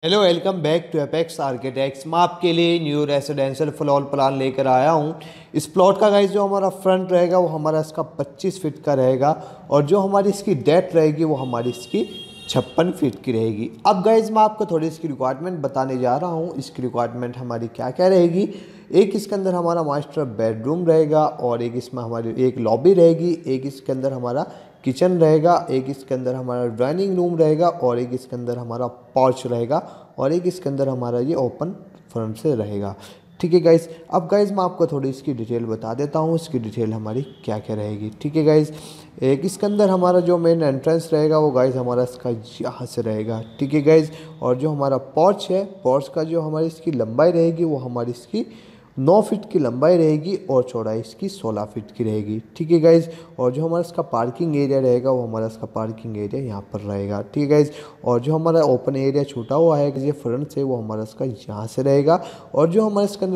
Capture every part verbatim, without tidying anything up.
Hello, welcome back to Apex Architects. मैं आपके लिए न्यू रेसिडेंशियल फ्लोर प्लान लेकर आया हूँ। इस प्लॉट का गाइस जो हमारा फ्रंट रहेगा वो हमारा इसका पच्चीस फीट का रहेगा और जो हमारी इसकी डेप्थ रहेगी वो हमारी इसकी छप्पन फीट की रहेगी। अब गाइस मैं आपको थोड़ी इसकी रिक्वायरमेंट बताने जा रहा हूँ। इसकी रिक्वायरमेंट हमारी क्या क्या रहेगी। एक इसके अंदर हमारा मास्टर बेडरूम रहेगा और एक इसमें हमारी एक लॉबी रहेगी, एक इसके अंदर हमारा किचन रहेगा, एक इसके अंदर हमारा डाइनिंग रूम रहेगा और एक इसके अंदर हमारा पॉर्च रहेगा और एक इसके अंदर हमारा ये ओपन फ्रंट से रहेगा। ठीक है गाइस। अब गाइस मैं आपको थोड़ी इसकी डिटेल बता देता हूँ, इसकी डिटेल हमारी क्या क्या रहेगी। ठीक है गाइस। एक इसके अंदर हमारा जो मेन एंट्रेंस रहेगा वो गाइस हमारा इसका यहाँ से रहेगा। ठीक है गाइस। और जो हमारा पॉर्च है, पॉर्च का जो हमारी इसकी लंबाई रहेगी वो हमारी इसकी नौ फीट की लंबाई रहेगी और चौड़ाई इसकी सोलह फीट की रहेगी। ठीक है गाइज। और जो हमारा इसका पार्किंग एरिया रहेगा वो हमारा इसका पार्किंग एरिया यहाँ पर रहेगा। ठीक है गाइज। और जो हमारा ओपन एरिया छूटा हुआ है ये फ्रंट से वो हमारा इसका यहाँ से रहेगा और जो हमारे इसके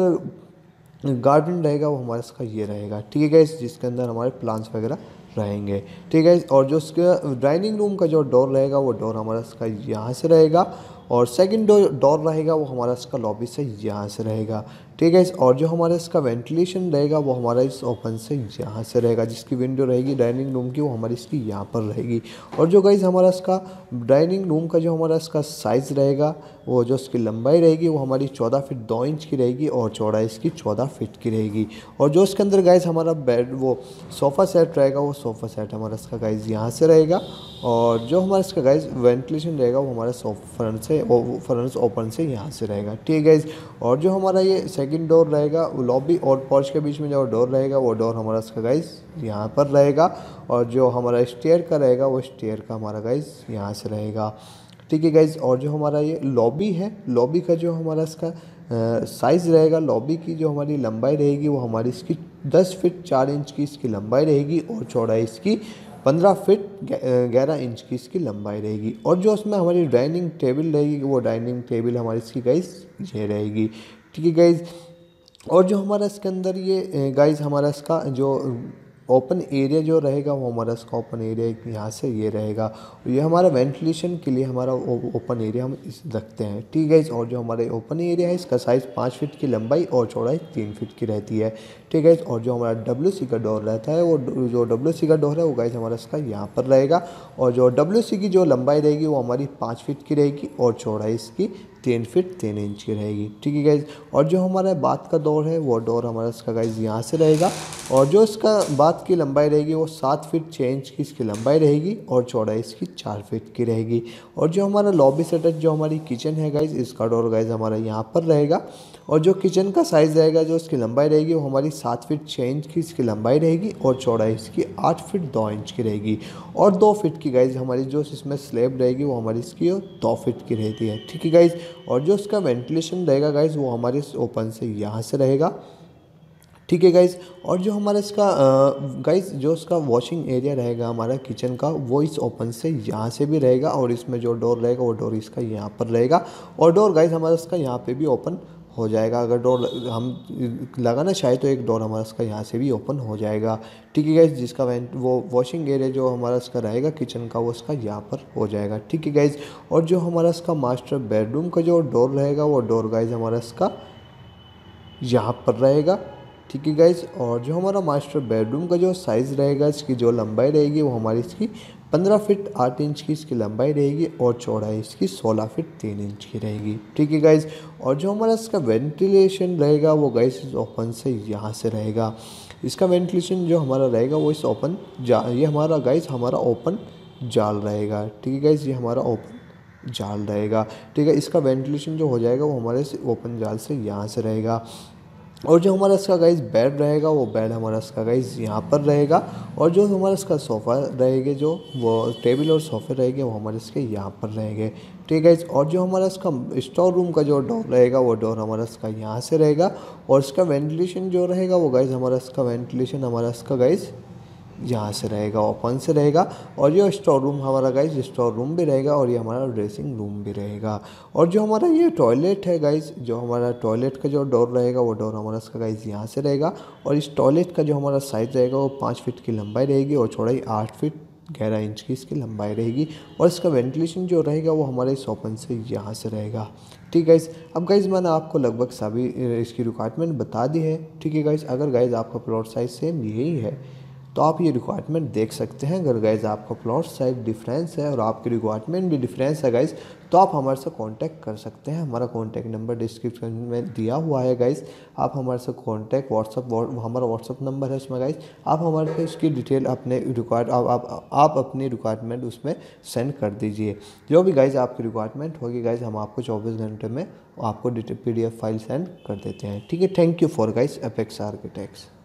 अंदर गार्डन रहेगा वो हमारा इसका ये रहेगा। ठीक है गाइज, जिसके अंदर हमारे प्लांट्स वगैरह रहेंगे। ठीक है। और जो उसका डाइनिंग रूम का जो डोर रहेगा वो डोर हमारा इसका यहाँ से रहेगा और सेकंड डोर डोर रहेगा वो हमारा इसका लॉबी से यहाँ से रहेगा। ठीक है। और जो हमारा इसका वेंटिलेशन रहेगा वो हमारा इस ओपन से यहाँ से रहेगा, जिसकी विंडो रहेगी डाइनिंग रूम की वो हमारी इसकी यहाँ पर रहेगी। और जो गाइस हमारा इसका डाइनिंग रूम का जो हमारा इसका साइज़ रहेगा वो जो इसकी लंबाई रहेगी वो हमारी चौदह फीट दो इंच की रहेगी और चौड़ाई इसकी चौदह फीट की रहेगी। और जो इसके अंदर गाइस हमारा बेड वो सोफ़ा सेट रहेगा वो सोफ़ा सेट हमारा इसका गाइस यहाँ से रहेगा और जो हमारा इसका गाइस वेंटिलेशन रहेगा वो हमारा फ्रंट से फ्रंट ओपन से यहाँ से रहेगा। ठीक है गाइस। और जो हमारा ये सेकंड डोर रहेगा लॉबी और पॉर्च के बीच में जो डोर रहेगा वो डोर हमारा इसका गाइस यहाँ पर रहेगा और जो हमारा स्टेयर का रहेगा वो स्टेयर का हमारा गाइस यहाँ से रहेगा। ठीक है गाइस। और जो हमारा ये लॉबी है, लॉबी का जो हमारा इसका साइज़ रहेगा, लॉबी की जो हमारी लंबाई रहेगी वो हमारी इसकी दस फीट चार इंच की इसकी लंबाई रहेगी और चौड़ाई इसकी पंद्रह फीट ग्यारह इंच की इसकी लंबाई रहेगी। और जो उसमें हमारी डाइनिंग टेबल रहेगी वो डाइनिंग टेबल हमारी इसकी गाइस ये रहेगी। ठीक है गाइस। और जो हमारा इसके अंदर ये गाइस हमारा इसका जो ओपन एरिया जो रहेगा वो हमारा इसका ओपन एरिया यहाँ से ये रहेगा और ये हमारा वेंटिलेशन के लिए हमारा ओपन एरिया हम इस रखते हैं। ठीक है। और जो हमारे ओपन एरिया है इसका साइज़ पाँच फीट की लंबाई और चौड़ाई तीन फीट की रहती है। ठीक है। और जो हमारा डब्ल्यू सी का डोर रहता है वो जो डब्ल्यू सी का डोर है वो गाइस हमारा इसका यहाँ पर रहेगा और जो डब्ल्यू सी की जो लंबाई रहेगी वो हमारी पाँच फीट की रहेगी और चौड़ाई इसकी तीन फीट तीन इंच की रहेगी। ठीक है गाइज। और जो हमारा बाथ का डोर है वो डोर हमारा इसका गाइज यहाँ से रहेगा और जो इसका बाथ की लंबाई रहेगी वो सात फीट छः इंच की इसकी लंबाई रहेगी और चौड़ाई इसकी चार फीट की रहेगी। और जो हमारा लॉबी से टच जो हमारी किचन है गाइज इसका डोर गाइज हमारा यहाँ पर रहेगा और जो किचन का साइज़ रहेगा जो इसकी लंबाई रहेगी वो हमारी सात फीट छः इंच की इसकी लंबाई रहेगी और चौड़ाई इसकी आठ फीट दो इंच की रहेगी और दो फीट की गाइज हमारी जो इसमें स्लैब रहेगी वो हमारी इसकी दो फीट की रहती है। ठीक है गाइज। और जो इसका वेंटिलेशन रहेगा गाइज वो हमारे ओपन से यहाँ से रहेगा। ठीक है गाइज। और जो हमारा इसका गाइज जो इसका वॉशिंग एरिया रहेगा हमारा किचन का वो इस ओपन से यहाँ से भी रहेगा और इसमें जो डोर रहेगा वो डोर इसका यहाँ पर रहेगा और डोर गाइज हमारा इसका यहाँ पे भी ओपन हो जाएगा। अगर डोर हम लगाना चाहे तो एक डोर हमारा इसका यहाँ से भी ओपन हो जाएगा। ठीक है गाइज। जिसका वेंट वो वॉशिंग एरिया जो हमारा इसका रहेगा किचन का वो इसका यहाँ पर हो जाएगा। ठीक है गाइज। और जो हमारा इसका मास्टर बेडरूम का जो डोर रहेगा वो डोर गाइज हमारा इसका यहाँ पर रहेगा। ठीक है गाइज। और जो हमारा मास्टर बेडरूम का जो साइज़ रहेगा इसकी जो लंबाई रहेगी वो हमारी इसकी पंद्रह फीट आठ इंच की इसकी लंबाई रहेगी और चौड़ाई इसकी सोलह फीट तीन इंच की रहेगी। ठीक है गाइज। और जो हमारा इसका वेंटिलेशन रहेगा वो गाइज इस ओपन से यहाँ से रहेगा। इसका वेंटिलेशन जो हमारा रहेगा वो इस ओपन जा ये हमारा गाइज हमारा ओपन जाल रहेगा। ठीक है गाइज। ये हमारा ओपन जाल रहेगा। ठीक है। इसका वेंटिलेशन जो हो जाएगा वो हमारे ओपन जाल से यहाँ से रहेगा। और जो हमारा इसका गाइज बेड रहेगा वो बेड हमारा इसका गाइज यहाँ पर रहेगा और जो हमारा इसका सोफ़ा रहेंगे जो वो टेबल और सोफ़े रहेंगे वो हमारे इसके यहाँ पर रहेंगे। ठीक है। और जो हमारा इसका स्टोर रूम का जो डोर रहेगा वो डोर हमारा इसका यहाँ से रहेगा और इसका वेंटिलेशन जो रहेगा वो गाइज हमारा इसका वेंटिलेशन हमारा इसका गाइज यहाँ से रहेगा, ओपन से रहेगा। और ये स्टोर रूम हमारा गाइज स्टोर रूम भी रहेगा और ये हमारा ड्रेसिंग रूम भी रहेगा। और जो हमारा ये टॉयलेट है गाइज जो हमारा टॉयलेट का जो डोर रहेगा वो डोर हमारा इसका गाइज यहाँ से रहेगा और इस टॉयलेट का जो हमारा साइज़ रहेगा वो पाँच फीट की लंबाई रहेगी और चौड़ाई आठ फीट ग्यारह इंच की इसकी लंबाई रहेगी और इसका वेंटिलेशन जो रहेगा वो हमारे इस ओपन से यहाँ से रहेगा। ठीक है गाइस, अब गाइस मैंने आपको लगभग सभी इसकी रिक्वायरमेंट बता दी है। ठीक है गाइस, अगर गाइस आपका प्लॉट साइज सेम यही है तो आप ये रिक्वायरमेंट देख सकते हैं। अगर गाइस आपका प्लॉट साइज डिफरेंस है और आपकी रिक्वायरमेंट भी डिफरेंस है गाइस, तो आप हमारे से कांटेक्ट कर सकते हैं। हमारा कांटेक्ट नंबर डिस्क्रिप्शन में दिया हुआ है गाइस, आप हमारे से कांटेक्ट व्हाट्सअप हमारा व्हाट्सअप नंबर है उसमें गाइस, आप हमारे पे इसकी डिटेल अपने रिक्वायर आप, आप आप अपनी रिक्वायरमेंट उसमें सेंड कर दीजिए। जो भी गाइस आपकी रिक्वायरमेंट होगी गाइस, हम आपको चौबीस घंटे में आपको P D F file send कर देते हैं। ठीक है, thank you for guys Apex architects.